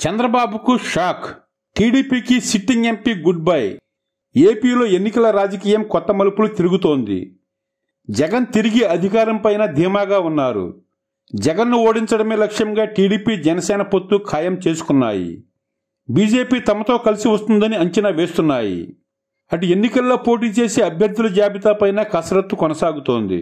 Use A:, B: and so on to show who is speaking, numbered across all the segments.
A: చంద్రబాబుకు షాక్, టీడీపీకి sitting MP good bye. ఏపీలో ఎన్నికల రాజకీయం కొత్త మలుపులు తిరుగుతోంది. జగన్ తిరిగి అధికారంపైన ధీమాగా ఉన్నారు. జగన్ను ఓడించడమే లక్ష్యంగా టీడీపీ జనసేన పొత్తు ఖాయం చేసుకున్నాయి. బీజేపీ తమతో కలిసి వస్తుందని అంచనా వేస్తున్నాయి. అటు ఎన్నికల్లో పోటీ చేసే అభ్యర్థుల జాబితాపైన కసరత్తు కొనసాగుతోంది.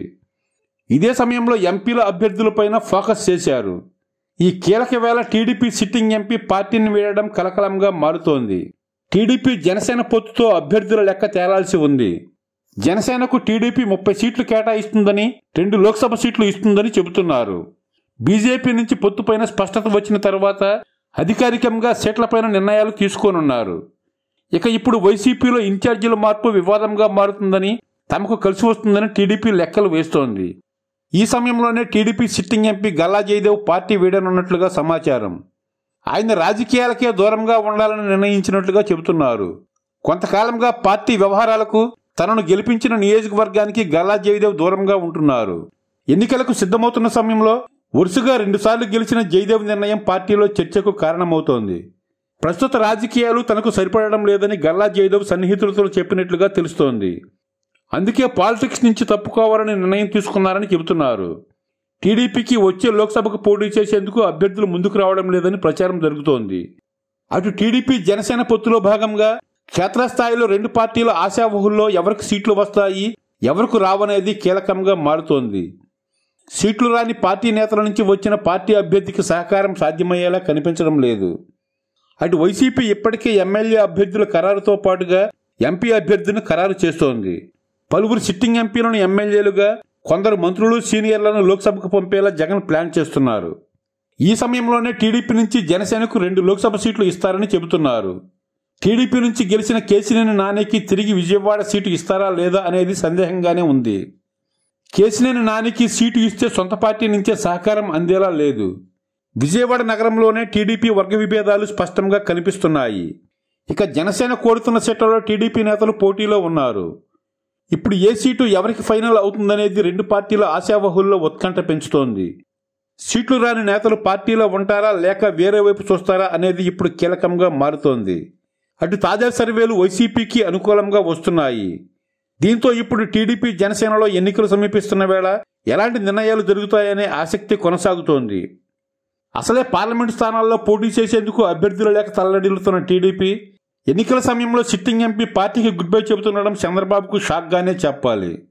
A: ఇదే సమయంలో ఎంపీల అభ్యర్థులపైన ఫోకస్ చేశారు. ఈ కీలక వేళ టీడీపీ సిట్టింగ్ ఎంపీ పార్టీని వీడడం కలకలంగా మారుతోంది. టీడీపీ జనసేన పొత్తుతో అభ్యర్థుల లెక్క తేలాల్సి ఉంది. జనసేనకు టీడీపీ 30 సీట్లు కేటాయిస్తుందని, 2 లోక్సభ సీట్లు ఇస్తుందని చెబుతున్నారు. బీజేపీ నుంచి పొత్తుపైన స్పష్టత వచ్చిన తర్వాత అధికారికంగా సీట్లపైన నిర్ణయాలు తీసుకోనున్నారు. ఇక ఇప్పుడు వైసీపీలో ఇన్ఛార్జీల మార్పు వివాదంగా మారుతుందని, తమకు కలిసి వస్తుందని టీడీపీ లెక్కలు వేస్తోంది. ఈ సమయంలోనే TDP sitting MP Galla Jayadev party వీడనున్నట్లుగా సమాచారం. ఆయన రాజకీయాలకే దూరంగా ఉండాలని నిర్ణయించినట్లుగా చెబుతున్నారు. కొంతకాలంగా పార్టీ వ్యవహారాలకు, తనను గెలిపించిన నియోజకవర్గానికి గల్లా జయదేవ్ దూరంగా ఉంటున్నారు. ఎన్నికలకు సిద్ధమవుతున్న సమయంలో వరుసగా 2 సార్లు గెలిచిన జయదేవ్ నిర్ణయం పార్టీలో చర్చకు కారణమవుతోంది. ప్రస్తుత రాజకీయాలు తనకు సరిపడడం లేదని గల్లా జయదేవ్ సన్నిహితులతో చెప్పినట్లుగా తెలుస్తోంది. అందుకే పాలిటిక్స్ నుంచి తప్పుకోవాలని నిర్ణయం తీసుకున్నారని చెబుతున్నారు. టీడీపీకి వచ్చే లోక్సభకు పోటీ చేసేందుకు అభ్యర్థులు ముందుకు రావడం లేదని ప్రచారం జరుగుతోంది. అటు టీడీపీ జనసేన పొత్తులో భాగంగా క్షేత్రస్థాయిలో 2 పార్టీల ఆశావహుల్లో ఎవరికి సీట్లు వస్తాయి, ఎవరికి రావనేది కీలకంగా మారుతోంది. సీట్లు రాని పార్టీ నేతల నుంచి వచ్చిన పార్టీ అభ్యర్థికి సహకారం సాధ్యమయ్యేలా కనిపించడం లేదు. అటు వైసీపీ ఇప్పటికే ఎమ్మెల్యే అభ్యర్థుల ఖరారుతో పాటుగా ఎంపీ అభ్యర్థిని ఖరారు చేస్తోంది. పలువురు సిట్టింగ్ ఎంపీలను ఎమ్మెల్యేలుగా, కొందరు మంత్రులు, సీనియర్లను లోక్సభకు పంపేలా జగన్ ప్లాన్ చేస్తున్నారు. ఈ సమయంలోనే టీడీపీ నుంచి జనసేనకు 2 లోక్సభ సీట్లు ఇస్తారని చెబుతున్నారు. టీడీపీ నుంచి గెలిచిన కేశినేని నానికి తిరిగి విజయవాడ సీటు ఇస్తారా లేదా అనేది సందేహంగానే ఉంది. కేశినేని నానికి సీటు ఇస్తే సొంత పార్టీ నుంచే సహకారం అందేలా లేదు. విజయవాడ నగరంలోనే టీడీపీ వర్గ విభేదాలు స్పష్టంగా కనిపిస్తున్నాయి. ఇక జనసేన కోరుతున్న సీట్లలో టీడీపీ నేతలు పోటీలో ఉన్నారు. ఇప్పుడు ఏ సీటు ఎవరికి ఫైనల్ అవుతుందనేది 2 పార్టీల ఆశావహుల్లో ఉత్కంఠ పెంచుతోంది. సీట్లు రాని నేతలు పార్టీలో ఉంటారా లేక వేరే వైపు చూస్తారా అనేది ఇప్పుడు కీలకంగా మారుతోంది. అటు తాజా సర్వేలు వైసీపీకి అనుకూలంగా వస్తున్నాయి. దీంతో ఇప్పుడు టీడీపీ జనసేనలో ఎన్నికలు సమీపిస్తున్న వేళ ఎలాంటి నిర్ణయాలు జరుగుతాయనే ఆసక్తి కొనసాగుతోంది. అసలే పార్లమెంటు స్థానాల్లో పోటీ చేసేందుకు అభ్యర్థుల లేక తల్లడిల్లుతున్న టీడీపీ ఎన్నికల సమయంలో సిట్టింగ్ ఎంపీ పార్టీకి గుడ్ బై చెబుతుండడం చంద్రబాబుకు షాక్గానే చెప్పాలి.